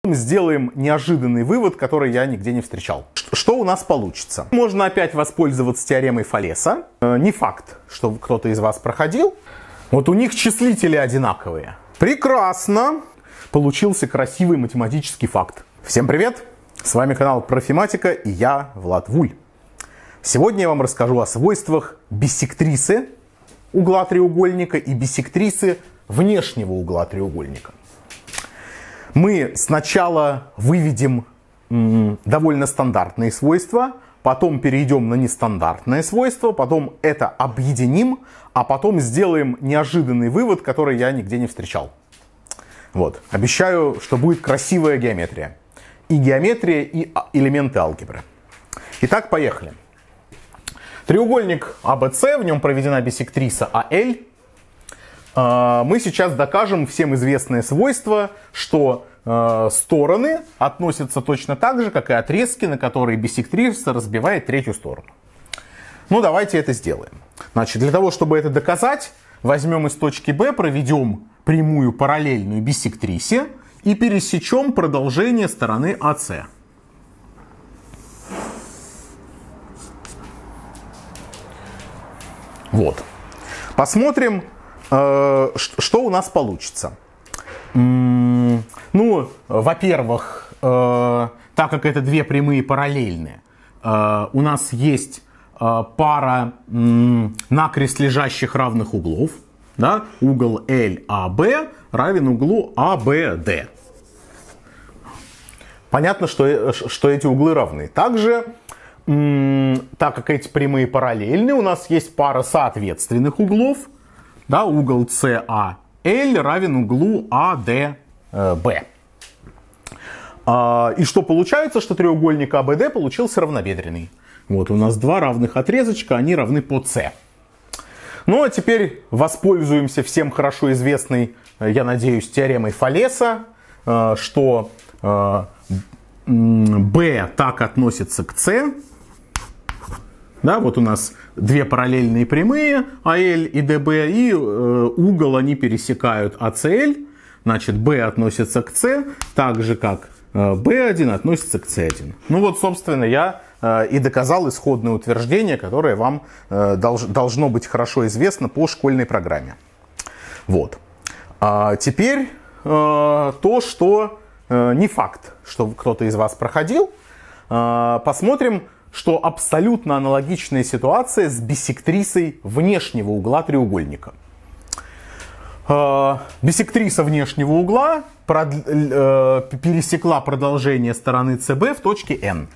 Сделаем неожиданный вывод, который я нигде не встречал. Что у нас получится? Можно опять воспользоваться теоремой Фалеса. Не факт, что кто-то из вас проходил. Вот у них числители одинаковые. Прекрасно! Получился красивый математический факт. Всем привет! С вами канал Профиматика и я, Влад Вуль. Сегодня я вам расскажу о свойствах биссектрисы угла треугольника и биссектрисы внешнего угла треугольника. Мы сначала выведем довольно стандартные свойства, потом перейдем на нестандартные свойства, потом это объединим, а потом сделаем неожиданный вывод, который я нигде не встречал. Вот. Обещаю, что будет красивая геометрия. И геометрия, и элементы алгебры. Итак, поехали. Треугольник ABC, в нем проведена биссектриса АЛ. Мы сейчас докажем всем известное свойство, что стороны относятся точно так же, как и отрезки, на которые биссектриса разбивает третью сторону. Ну, давайте это сделаем. Значит, для того, чтобы это доказать, возьмем из точки B, проведем прямую параллельную биссектрисе и пересечем продолжение стороны АС. Вот. Посмотрим, что у нас получится. Ну, во-первых, так как это две прямые параллельные, у нас есть пара накрест лежащих равных углов. Да? Угол LAB равен углу ABD. Понятно, что эти углы равны. Также, так как эти прямые параллельные, у нас есть пара соответственных углов. Да? Угол CAL равен углу ADB. И что получается? Что треугольник ABD получился равнобедренный. Вот у нас два равных отрезочка, они равны по C. Ну а теперь воспользуемся всем хорошо известной, я надеюсь, теоремой Фалеса, что B так относится к C. Да, вот у нас две параллельные прямые, AL и DB, и угол они пересекают ACL. Значит, B относится к C, так же как B1 относится к C1. Ну вот, собственно, я и доказал исходное утверждение, которое вам должно быть хорошо известно по школьной программе. Вот. А теперь то, что не факт, что кто-то из вас проходил. Посмотрим, что абсолютно аналогичная ситуация с биссектрисой внешнего угла треугольника. Биссектриса внешнего угла пересекла продолжение стороны CB в точке N.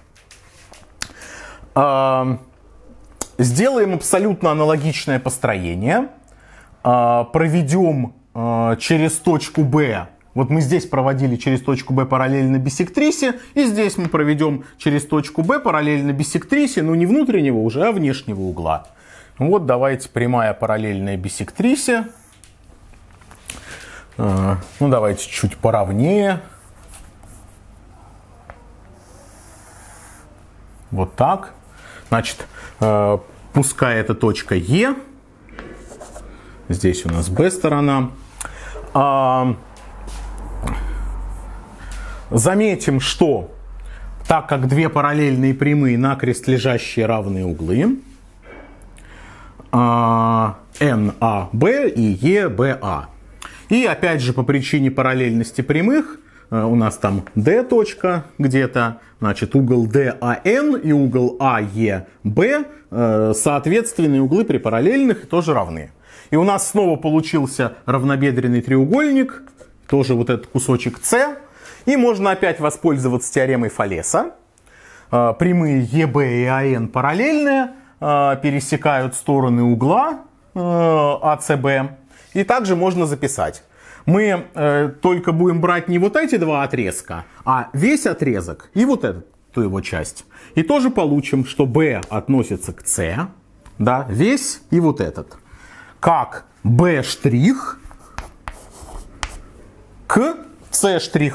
Сделаем абсолютно аналогичное построение. Проведем через точку B. Вот мы здесь проводили через точку B параллельно биссектрисе. И здесь мы проведем через точку B параллельно биссектрисе. Но не внутреннего уже, а внешнего угла. Вот давайте прямая параллельная биссектрисе. Ну давайте чуть поровнее. Вот так. Значит, пускай это точка Е. Здесь у нас B сторона. Заметим, что так как две параллельные прямые накрест лежащие равные углы, NAB и EBA. И опять же по причине параллельности прямых, у нас там D точка где-то, значит угол DAN и угол AEB соответственные углы при параллельных тоже равны. И у нас снова получился равнобедренный треугольник, тоже вот этот кусочек C. И можно опять воспользоваться теоремой Фалеса. Прямые EB и AN параллельные, пересекают стороны угла ACB. И также можно записать. Мы только будем брать не вот эти два отрезка, а весь отрезок и вот эту его часть. И тоже получим, что B относится к C, да, весь и вот этот. Как B' к C'.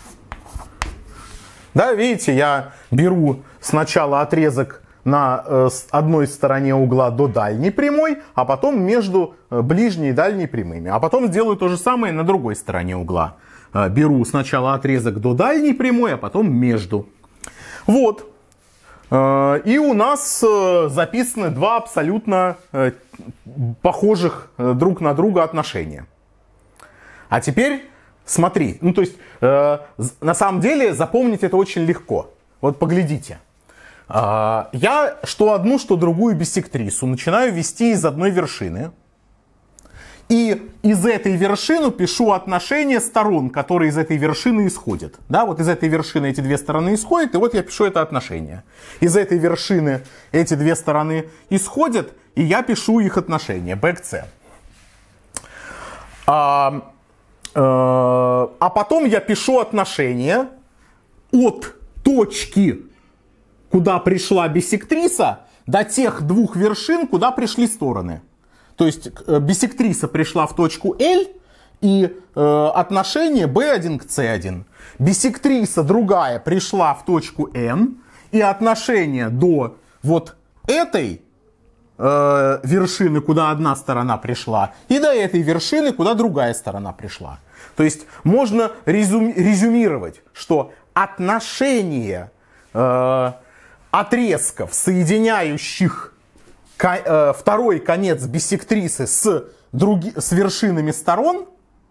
Да, видите, я беру сначала отрезок на одной стороне угла до дальней прямой, а потом между ближней и дальней прямыми. А потом сделаю то же самое на другой стороне угла. беру сначала отрезок до дальней прямой, а потом между. Вот. И у нас записаны два абсолютно похожих друг на друга отношения. А теперь смотри. Ну, то есть, на самом деле, запомнить это очень легко. Вот поглядите. Я что одну, что другую биссектрису начинаю вести из одной вершины. И из этой вершины пишу отношения сторон, которые из этой вершины исходят. Да, вот из этой вершины эти две стороны исходят, и вот я пишу это отношение. Из этой вершины эти две стороны исходят, и я пишу их отношения, B к C. А потом я пишу отношения от точки, куда пришла биссектриса, до тех двух вершин, куда пришли стороны. То есть биссектриса пришла в точку L, и отношение B1 к C1. Биссектриса другая пришла в точку N, и отношение до вот этой вершины, куда одна сторона пришла, и до этой вершины, куда другая сторона пришла. То есть можно резюмировать, что отношение отрезков, соединяющих второй конец биссектрисы с вершинами сторон,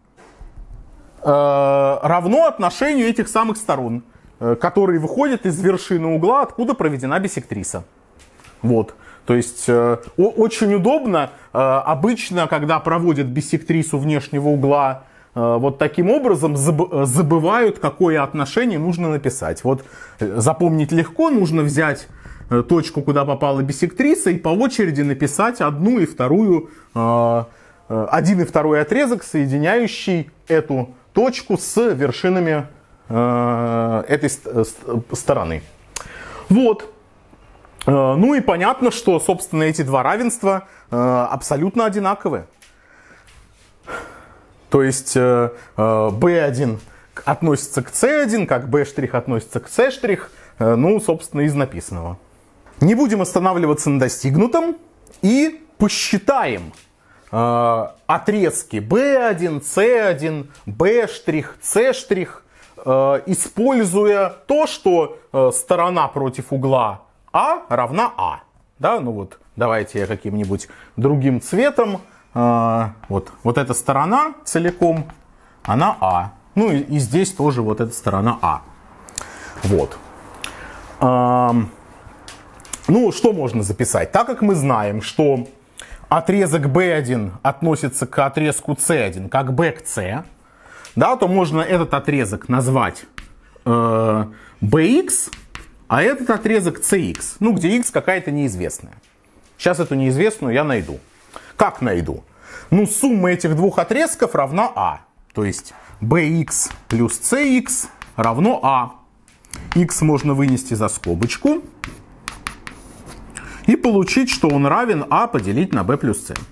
равно отношению этих самых сторон, которые выходят из вершины угла, откуда проведена биссектриса. Вот. То есть очень удобно. Обычно, когда проводят биссектрису внешнего угла вот таким образом, забывают, какое отношение нужно написать. Вот запомнить легко, нужно взять точку, куда попала биссектриса, и по очереди написать один и второй отрезок, соединяющий эту точку с вершинами этой стороны. Вот. Ну и понятно, что, собственно, эти два равенства абсолютно одинаковые. То есть B1 относится к C1, как B' относится к C', ну, собственно, из написанного. Не будем останавливаться на достигнутом и посчитаем отрезки B1, C1, B', C', используя то, что сторона против угла А равна А. Да, ну вот, давайте я каким-нибудь другим цветом. Вот эта сторона целиком, она А. Ну и здесь тоже вот эта сторона А. Вот. Ну, что можно записать? Так как мы знаем, что отрезок B1 относится к отрезку C1 как B к C, да, то можно этот отрезок назвать BX, а этот отрезок CX, ну, где X какая-то неизвестная. Сейчас эту неизвестную я найду. Как найду? Ну, сумма этих двух отрезков равна А. То есть BX плюс CX равно А. X можно вынести за скобочку и получить, что он равен А поделить на B плюс C.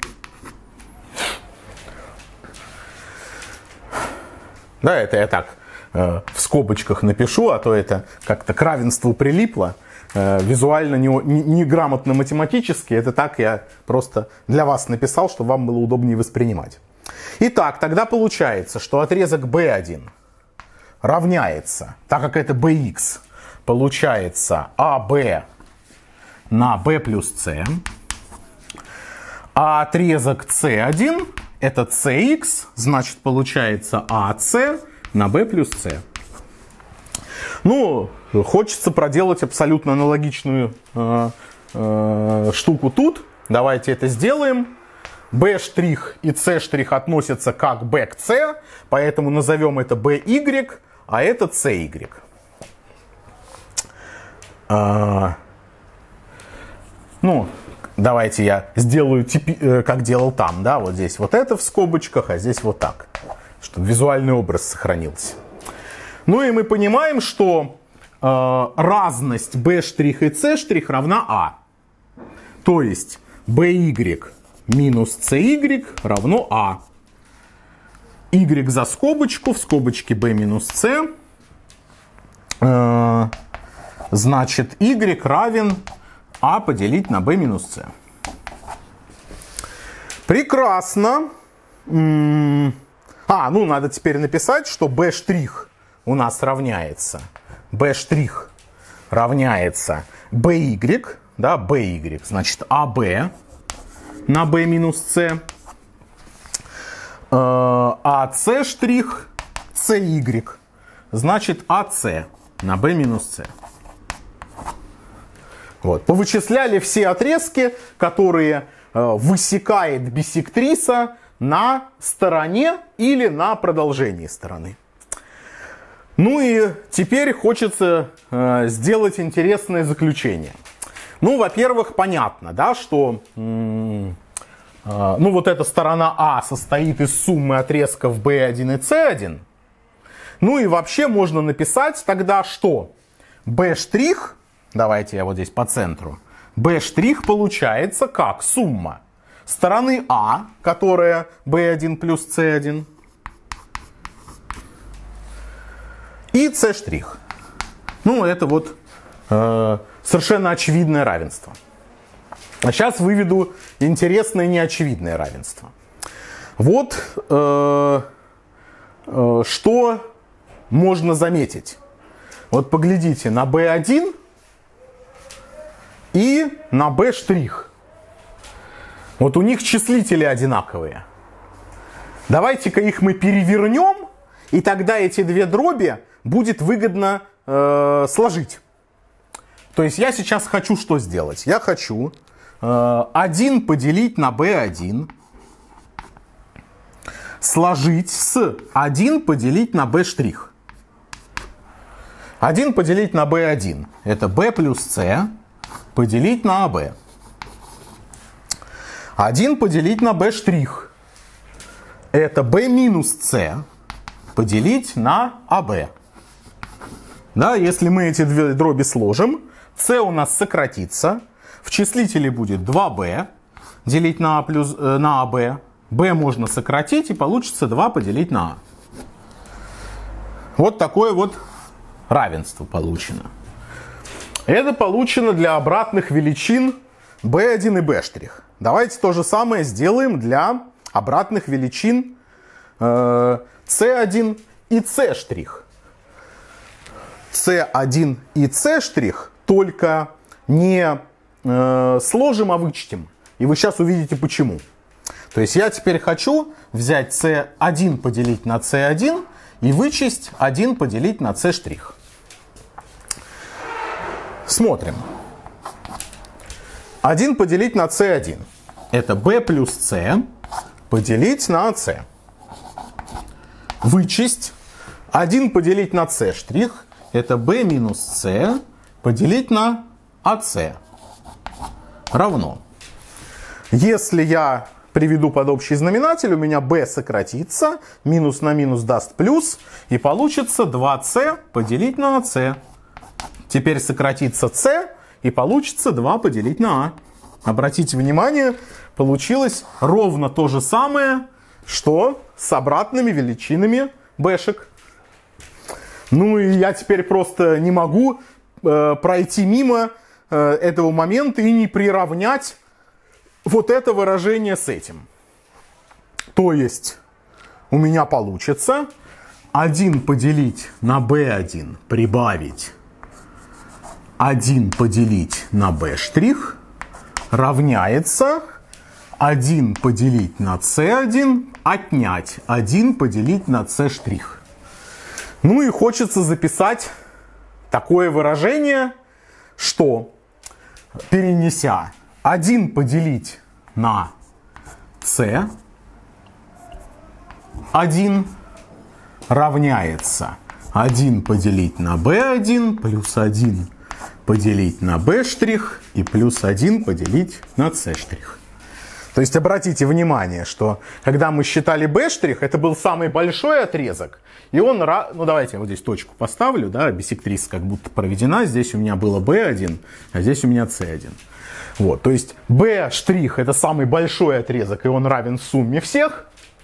Да, это я так в скобочках напишу, а то это как-то к равенству прилипло. Визуально неграмотно математически. Это так я просто для вас написал, чтобы вам было удобнее воспринимать. Итак, тогда получается, что отрезок B1 равняется, так как это BX, получается AB на B плюс C. А отрезок C1 это CX, значит получается AC на B плюс C. Ну, хочется проделать абсолютно аналогичную штуку тут. Давайте это сделаем. B' и C' относятся как B к C, поэтому назовем это BY, а это CY. Ну, давайте я сделаю, как делал там, да, вот здесь вот это в скобочках, а здесь вот так, чтобы визуальный образ сохранился. Ну и мы понимаем, что разность B' и C' равна А. То есть BY минус CY равно А. Y за скобочку, в скобочке B минус C. Значит, Y равен А поделить на B минус C. Прекрасно. Ну надо теперь написать, что b' у нас равняется. b' равняется by, да, by, значит, AB на b минус c, а c', cy, значит, AC на b минус c. Вот. Повычисляли все отрезки, которые высекает биссектриса на стороне или на продолжении стороны. Ну и теперь хочется сделать интересное заключение. Ну, во-первых, понятно, да, что вот эта сторона А состоит из суммы отрезков B1 и C1. Ну и вообще можно написать тогда, что B', давайте я вот здесь по центру, B' получается как сумма стороны А, которая B1 плюс C1, и C'. Ну, это вот совершенно очевидное равенство. А сейчас выведу интересное неочевидное равенство. Вот что можно заметить. Вот поглядите на B1 и на B'. Вот у них числители одинаковые. Давайте-ка их мы перевернем, и тогда эти две дроби будет выгодно сложить. То есть я сейчас хочу что сделать? Я хочу 1 поделить на B1 сложить с 1 поделить на B'. 1 поделить на B1 это B плюс C поделить на AB. 1 поделить на B' это B минус C поделить на AB. Да, если мы эти две дроби сложим, C у нас сократится, в числителе будет 2B делить на AB. B можно сократить, и получится 2 поделить на A. Вот такое вот равенство получено. Это получено для обратных величин B1 и B'. Давайте то же самое сделаем для обратных величин C1 и C'. C1 и C', только не сложим, а вычтем. И вы сейчас увидите почему. То есть я теперь хочу взять C1 поделить на C1 и вычесть 1 поделить на C'. Смотрим. 1 поделить на C1 это B плюс C поделить на AC. Вычесть 1 поделить на C' это B минус C поделить на AC равно. Если я приведу под общий знаменатель, у меня B сократится, минус на минус даст плюс, и получится 2C поделить на AC. Теперь сократится C, и получится 2 поделить на A. Обратите внимание, получилось ровно то же самое, что с обратными величинами бэшек. Ну и я теперь просто не могу пройти мимо этого момента и не приравнять вот это выражение с этим. То есть у меня получится 1 поделить на B1 прибавить 1 поделить на B' равняется 1 поделить на C1 отнять 1 поделить на C'. Ну и хочется записать такое выражение, что, перенеся 1 поделить на C1 равняется 1 поделить на B1 плюс 1 поделить на B' и плюс 1 поделить на C'. То есть обратите внимание, что когда мы считали B', это был самый большой отрезок. И он, ну давайте я вот здесь точку поставлю, да, биссектриса как будто проведена. Здесь у меня было B1, а здесь у меня C1. Вот, то есть B' это самый большой отрезок, и он равен сумме всех.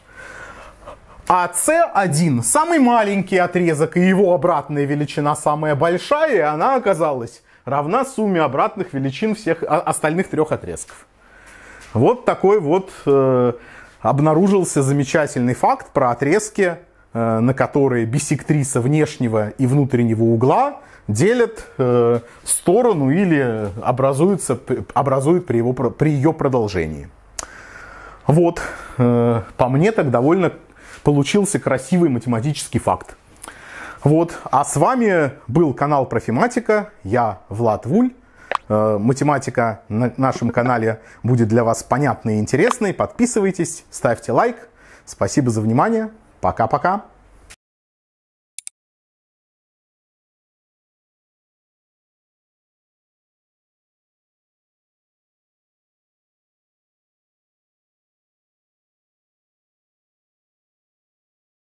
А C1 самый маленький отрезок, и его обратная величина самая большая, и она оказалась равна сумме обратных величин всех остальных трех отрезков. Вот такой вот обнаружился замечательный факт про отрезки, на которые биссектриса внешнего и внутреннего угла делят сторону или образуют при ее продолжении. Вот, по мне так довольно получился красивый математический факт. Вот, а с вами был канал Профиматика, я Влад Вуль. Математика на нашем канале будет для вас понятной и интересной. Подписывайтесь, ставьте лайк. Спасибо за внимание. Пока-пока.